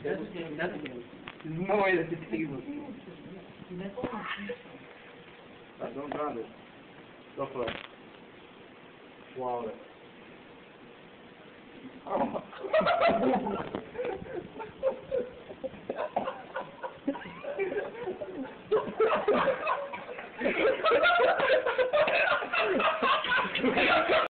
No way that's a tablespoon. Don't drown it. Go for it. Swallow it. Oh.